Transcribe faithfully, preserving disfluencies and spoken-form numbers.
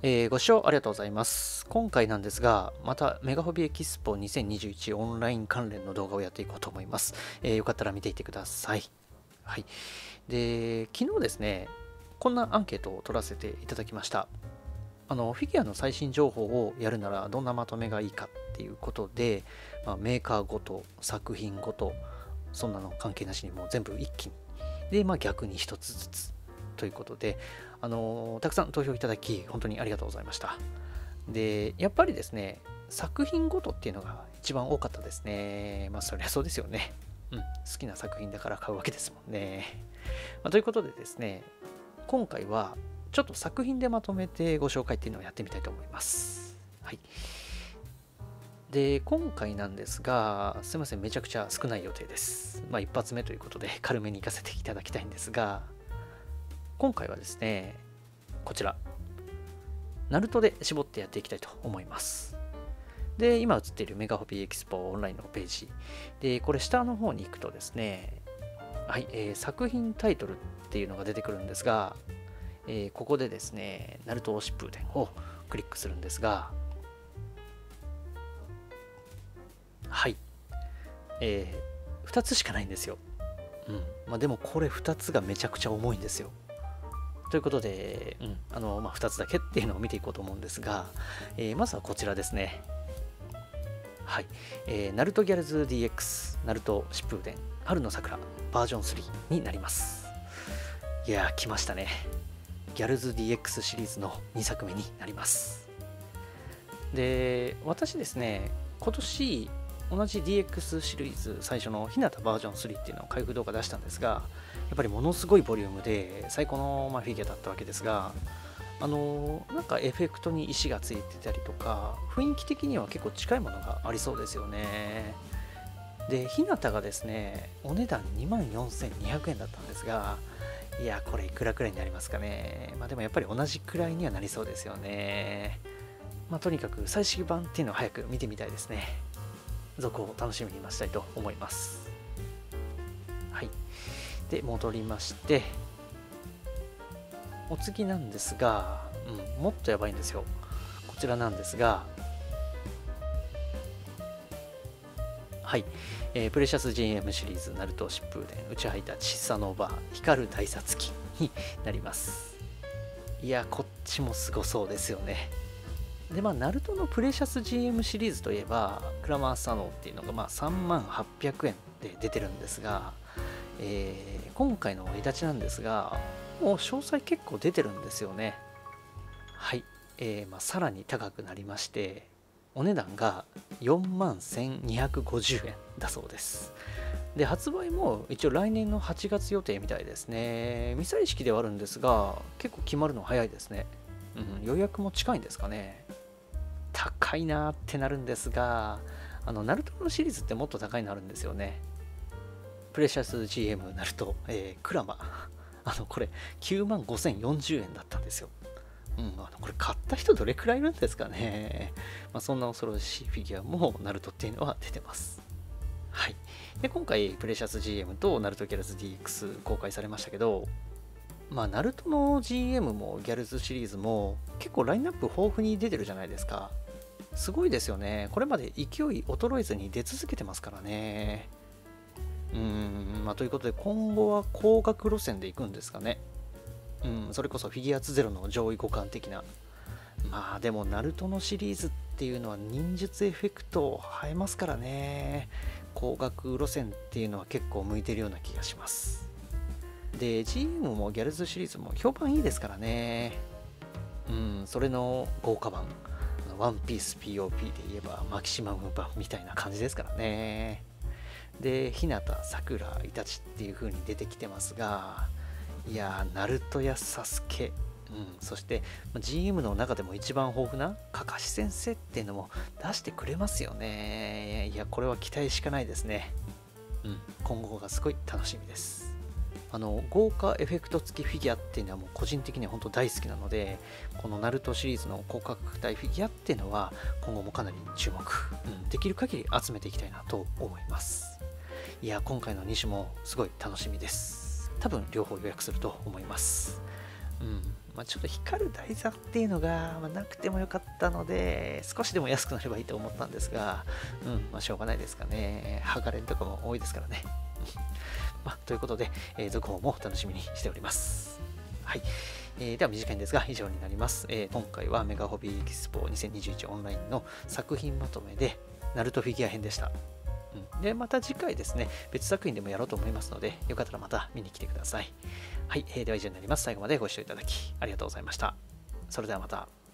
えーご視聴ありがとうございます。今回なんですが、またメガホビエキスポにせんにじゅういちオンライン関連の動画をやっていこうと思います。えーよかったら見ていってください。はい。で、昨日ですね、こんなアンケートを取らせていただきました。あのフィギュアの最新情報をやるならどんなまとめがいいかっていうことで、まあ、メーカーごと、作品ごと、そんなの関係なしにもう全部一気に。で、まあ逆に一つずつということで、あのたくさん投票いただき、本当にありがとうございました。で、やっぱりですね、作品ごとっていうのが一番多かったですね。まあそりゃそうですよね。うん、好きな作品だから買うわけですもんね。まあ、ということでですね、今回はちょっと作品でまとめてご紹介っていうのをやってみたいと思います。はい。で、今回なんですが、すいません、めちゃくちゃ少ない予定です。まあ一発目ということで軽めに行かせていただきたいんですが、今回はですね、こちら、ナルトで絞ってやっていきたいと思います。で、今映っているメガホビーエキスポオンラインのページ。で、これ下の方に行くとですね、はい、えー作品タイトルっていうのが出てくるんですが、えーここでですね、ナルト疾風伝をクリックするんですが、はい、えー、ふたつしかないんですよ。うん。まあ、でもこれふたつがめちゃくちゃ重いんですよ。ということで、うん、あの、まあ、ふたつだけっていうのを見ていこうと思うんですが、えーまずはこちらですね。はい。えー、ナルトギャルズ ディーエックス、ナルト疾風伝、春の桜、バージョンスリーになります。いやー、来ましたね。ギャルズ ディーエックス シリーズのにさくめになります。で、私ですね、今年、同じ ディーエックス シリーズ最初の日向バージョンスリーっていうのを開封動画出したんですが、やっぱりものすごいボリュームで最高のまあフィギュアだったわけですが、あのなんかエフェクトに石がついてたりとか、雰囲気的には結構近いものがありそうですよね。で、日向がですね、お値段にまんよんせんにひゃくえんだったんですが、いや、これいくらくらいになりますかね。まあでもやっぱり同じくらいにはなりそうですよね。まあとにかく最新版っていうのを早く見てみたいですね。続を楽しみに待ちたいと思います。はい。で、戻りまして、お次なんですが、うん、もっとやばいんですよ。こちらなんですが、はい。えープレシャス ジーエム シリーズ、ナルト疾風伝、内ハイタチ、サノバ、光る大殺機になります。いや、こっちもすごそうですよね。で、まあ、ナルトのプレシャス ジーエム シリーズといえば、クラマーサノーっていうのがまあさんまんはっぴゃくえんで出てるんですが、えー今回のイタチなんですが、もう詳細結構出てるんですよね。はい。えーまあ、さらに高くなりまして、お値段がよんまんせんにひゃくごじゅうえんだそうです。で、発売も一応来年のはちがつ予定みたいですね。未採式ではあるんですが、結構決まるの早いですね。うん、予約も近いんですかね。高いなーってなるんですが、あの、ナルトのシリーズってもっと高いのあるんですよね。プレシャス ジーエム ナルト、えー、クラマ。あの、これきゅうまんごせんよんじゅうえんだったんですよ。うん、あのこれ買った人どれくらいいるんですかね。まあ、そんな恐ろしいフィギュアもナルトっていうのは出てます。はい。で、今回、プレシャス ジーエム とナルトギャルズ ディーエックス 公開されましたけど、まあ、ナルトの ジーエム もギャルズシリーズも結構ラインナップ豊富に出てるじゃないですか。すごいですよね。これまで勢い衰えずに出続けてますからね。うーん、まあ、ということで今後は高額路線で行くんですかね。うん、それこそフィギュアーツゼロの上位互換的な。まあでも、ナルトのシリーズっていうのは忍術エフェクトを映えますからね。高額路線っていうのは結構向いてるような気がします。で、ジーエム もギャルズシリーズも評判いいですからね。うん、それの豪華版。ワンピース ピーオーピー で言えばマキシマム版みたいな感じですからね。で、日向、桜、イタチっていう風に出てきてますが、いやー、ナルトやサスケ、うん、そして ジーエム の中でも一番豊富なカカシ先生っていうのも出してくれますよね。いや、これは期待しかないですね。うん、今後がすごい楽しみです。あの豪華エフェクト付きフィギュアっていうのはもう個人的には本当大好きなので、このナルトシリーズの高価格帯フィギュアっていうのは今後もかなり注目、うん、できる限り集めていきたいなと思います。いや、今回のに種もすごい楽しみです。多分両方予約すると思います。うん、 まあ、ちょっと光る台座っていうのが、まあ、なくてもよかったので、少しでも安くなればいいと思ったんですが、うん、まあ、しょうがないですかね。剥がれとかも多いですからね。まあ、ということで、えー、続報も楽しみにしております。はい。えー、では短いんですが以上になります。えー、今回はメガホビーエキスポにせんにじゅういちオンラインの作品まとめで、ナルトフィギュア編でした。うん、で、また次回ですね、別作品でもやろうと思いますので、よかったらまた見に来てください。はい。えー、では以上になります。最後までご視聴いただきありがとうございました。それではまた。